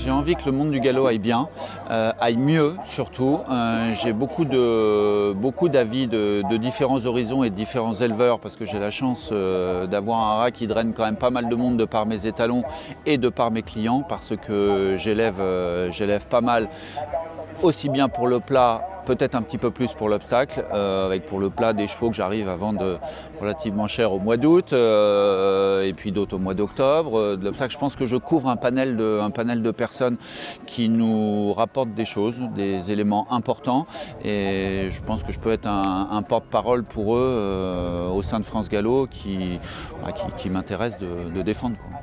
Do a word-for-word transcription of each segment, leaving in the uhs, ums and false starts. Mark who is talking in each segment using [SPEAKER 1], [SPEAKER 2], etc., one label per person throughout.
[SPEAKER 1] J'ai envie que le monde du galop aille bien, euh, aille mieux surtout. Euh, j'ai beaucoup de beaucoup d'avis de, de différents horizons et de différents éleveurs parce que j'ai la chance euh, d'avoir un rat qui draine quand même pas mal de monde de par mes étalons et de par mes clients parce que j'élève euh, j'élève pas mal, aussi bien pour le plat, peut-être un petit peu plus pour l'obstacle, euh, avec pour le plat des chevaux que j'arrive à vendre relativement cher au mois d'août euh, et puis d'autres au mois d'octobre. De l'obstacle, je pense que je couvre un panel, de, un panel de personnes qui nous rapportent des choses, des éléments importants et je pense que je peux être un, un porte-parole pour eux euh, au sein de France Gallo qui, bah, qui, qui m'intéresse de, de défendre, quoi.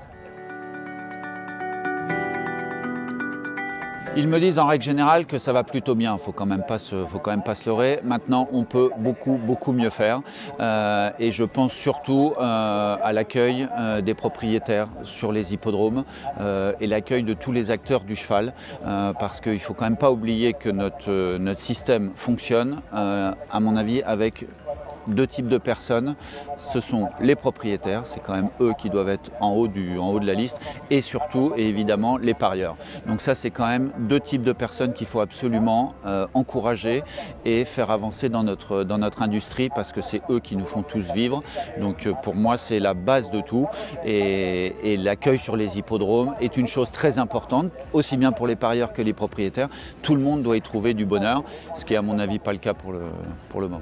[SPEAKER 1] Ils me disent en règle générale que ça va plutôt bien, il ne faut quand même pas se, faut quand même pas se leurrer. Maintenant, on peut beaucoup, beaucoup mieux faire. Euh, et je pense surtout euh, à l'accueil euh, des propriétaires sur les hippodromes euh, et l'accueil de tous les acteurs du cheval. Euh, parce qu'il ne faut quand même pas oublier que notre, euh, notre système fonctionne, euh, à mon avis, avec deux types de personnes. Ce sont les propriétaires, c'est quand même eux qui doivent être en haut, du, en haut de la liste, et surtout, et évidemment, les parieurs. Donc ça, c'est quand même deux types de personnes qu'il faut absolument euh, encourager et faire avancer dans notre, dans notre industrie parce que c'est eux qui nous font tous vivre. Donc euh, pour moi, c'est la base de tout et, et l'accueil sur les hippodromes est une chose très importante, aussi bien pour les parieurs que les propriétaires. Tout le monde doit y trouver du bonheur, ce qui est à mon avis pas le cas pour le, pour le moment.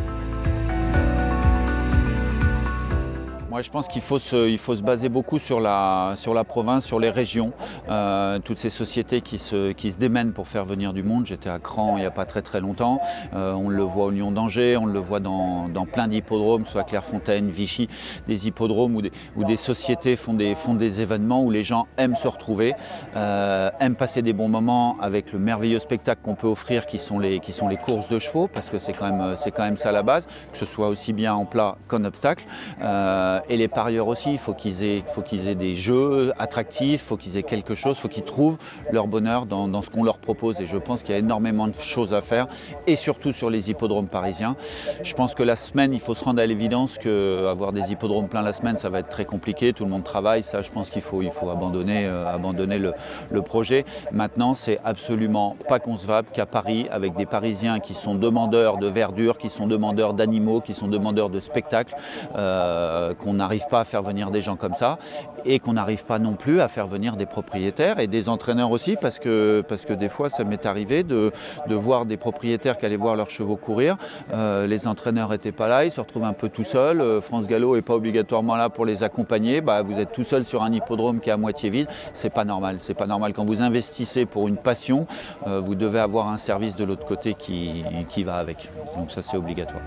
[SPEAKER 1] Moi, je pense qu'il faut se, il faut se baser beaucoup sur la, sur la province, sur les régions, euh, toutes ces sociétés qui se, qui se démènent pour faire venir du monde. J'étais à Cran il n'y a pas très très longtemps, euh, on le voit au Lion d'Angers, on le voit dans, dans plein d'hippodromes, que ce soit Clairefontaine, Vichy, des hippodromes où des, où des sociétés font des, font des événements où les gens aiment se retrouver, euh, aiment passer des bons moments avec le merveilleux spectacle qu'on peut offrir qui sont les, qui sont les courses de chevaux, parce que c'est quand même, c'est quand même ça la base, que ce soit aussi bien en plat qu'en obstacle. Euh, Et les parieurs aussi, il faut qu'ils aient, faut qu'ils aient des jeux attractifs, il faut qu'ils aient quelque chose, il faut qu'ils trouvent leur bonheur dans, dans ce qu'on leur propose. Et je pense qu'il y a énormément de choses à faire, et surtout sur les hippodromes parisiens. Je pense que la semaine, il faut se rendre à l'évidence qu'avoir des hippodromes pleins la semaine, ça va être très compliqué. Tout le monde travaille, ça je pense qu'il faut, il faut abandonner, euh, abandonner le, le projet. Maintenant, c'est absolument pas concevable qu'à Paris, avec des Parisiens qui sont demandeurs de verdure, qui sont demandeurs d'animaux, qui sont demandeurs de spectacles, euh, qu'on n'arrive pas à faire venir des gens comme ça et qu'on n'arrive pas non plus à faire venir des propriétaires et des entraîneurs aussi parce que, parce que des fois ça m'est arrivé de, de voir des propriétaires qui allaient voir leurs chevaux courir, euh, les entraîneurs n'étaient pas là, ils se retrouvent un peu tout seuls, euh, France Gallo n'est pas obligatoirement là pour les accompagner, bah, vous êtes tout seul sur un hippodrome qui est à moitié vide, c'est pas normal, c'est pas normal. Quand vous investissez pour une passion, euh, vous devez avoir un service de l'autre côté qui, qui va avec, donc ça c'est obligatoire.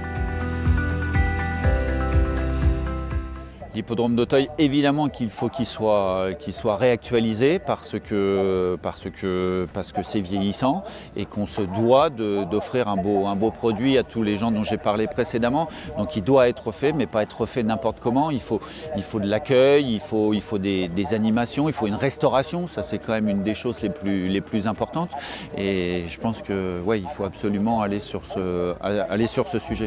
[SPEAKER 1] L'hippodrome d'Auteuil, évidemment qu'il faut qu'il soit, qu'il soit réactualisé parce que parce que parce que c'est vieillissant et qu'on se doit d'offrir un beau, un beau produit à tous les gens dont j'ai parlé précédemment. Donc il doit être fait, mais pas être fait n'importe comment. Il faut, il faut de l'accueil, il faut, il faut des, des animations, il faut une restauration. Ça c'est quand même une des choses les plus, les plus importantes. Et je pense que ouais, il faut absolument aller sur ce, aller sur ce sujet.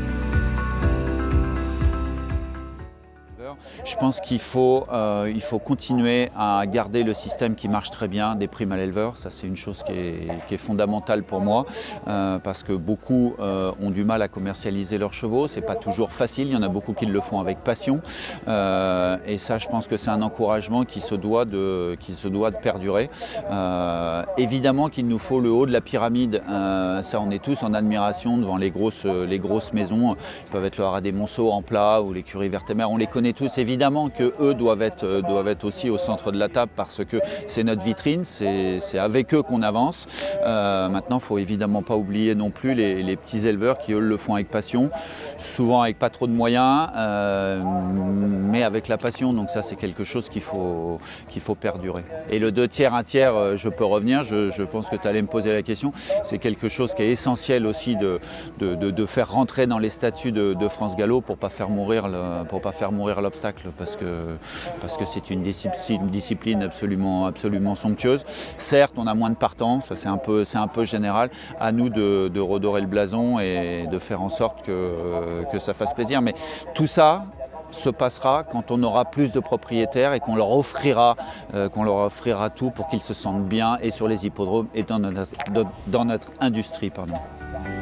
[SPEAKER 1] Je pense qu'il faut, euh, il faut continuer à garder le système qui marche très bien des primes à l'éleveur. Ça, c'est une chose qui est, qui est fondamentale pour moi euh, parce que beaucoup euh, ont du mal à commercialiser leurs chevaux. C'est pas toujours facile. Il y en a beaucoup qui le font avec passion. Euh, et ça, je pense que c'est un encouragement qui se doit de, qui se doit de perdurer. Euh, évidemment qu'il nous faut le haut de la pyramide. Euh, ça, on est tous en admiration devant les grosses, les grosses maisons. Ils peuvent être le Haras des Monceaux en plat ou l'écurie Vertemer. On les connaît tous. Évidemment qu'eux doivent être, doivent être aussi au centre de la table parce que c'est notre vitrine, c'est avec eux qu'on avance. Euh, maintenant, il ne faut évidemment pas oublier non plus les, les petits éleveurs qui, eux, le font avec passion, souvent avec pas trop de moyens, euh, mais avec la passion. Donc ça, c'est quelque chose qu'il faut, qu'il faut perdurer. Et le deux tiers, un tiers, je peux revenir, je, je pense que tu allais me poser la question. C'est quelque chose qui est essentiel aussi de, de, de, de faire rentrer dans les statuts de, de France Gallo pour ne pas faire mourir le, pour pas faire mourir l'obstacle. Parce que parce que c'est une discipline, une discipline absolument, absolument somptueuse. Certes, on a moins de partants, ça c'est un peu, c'est un peu général. À nous de, de redorer le blason et de faire en sorte que, que ça fasse plaisir. Mais tout ça, se passera quand on aura plus de propriétaires et qu'on leur offrira, euh, qu'on leur offrira tout pour qu'ils se sentent bien et sur les hippodromes et dans notre, dans notre industrie. Pardon.